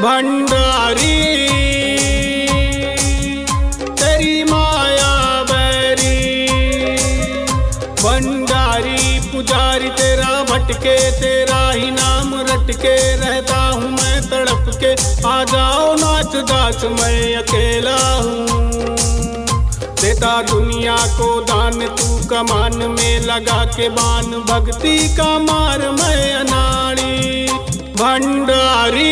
भंडारी तेरी माया बैरी, भंडारी पुजारी तेरा भटके, तेरा ही नाम रटके रहता हूँ मैं तड़प के। आ जाओ नाथ दास मैं अकेला हूँ, देता दुनिया को दान तू कमान में लगा के बान, भक्ति का मार मैं अनाड़ी। भंडारी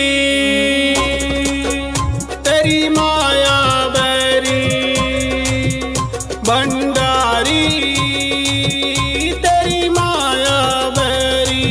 तेरी माया बैरी, भंडारी तेरी माया बैरी।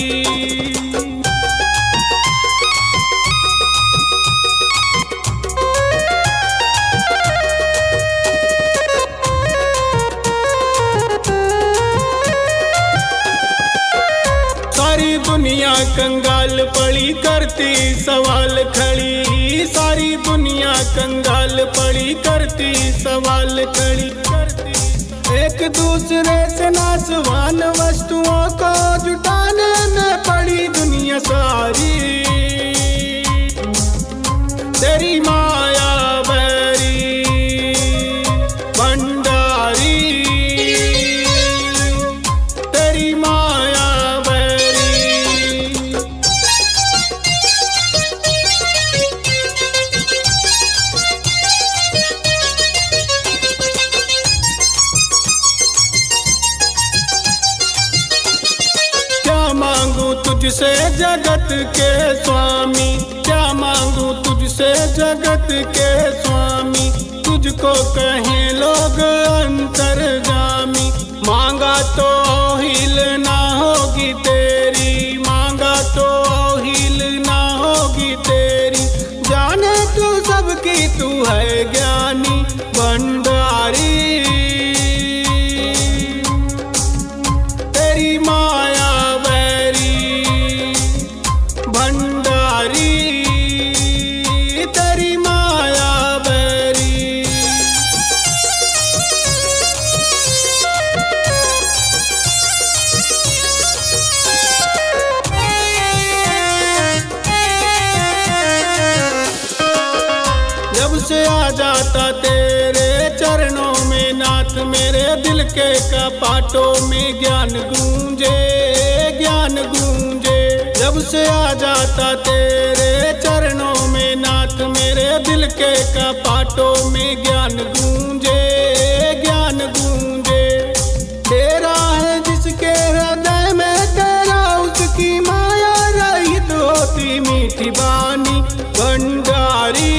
सारी दुनिया कंगाल पड़ी करती सवाल खड़ी, सारी दुनिया कंगाल पड़ी करती सवाल खड़ी। एक दूसरे से नासवान वस्तुओं को जुटाने में पड़ी दुनिया सारी। तेरी माया बैरी, भंडारी तेरी माया तुझसे जगत के स्वामी, क्या मांगू तुझसे जगत के स्वामी। तुझको कहें लोग अंतर्जामी, मांगा तो हिल ना होगी तेरी, मांगा तो हिल ना होगी तेरी। जाने तू सबकी तू है ज्ञानी, भंडारी तेरी माया तेरी माया बैरी। जब से आ जाता तेरे चरणों में नाथ, मेरे दिल के कपाटों में ज्ञान गूंजे, ज्ञान गूंजे। जब से आ जाता तेरे चरणों में नाथ, मेरे दिल के कपाटों में ज्ञान गूंजे, ज्ञान गूंजे। तेरा है जिसके हृदय में तेरा, उसकी माया रहित होती मीठी बानी। भंडारी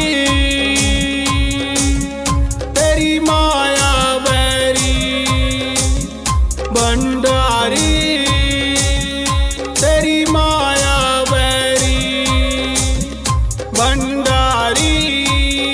तेरी माया बैरी, भंडारी तेरी माया बैरी, भंडारी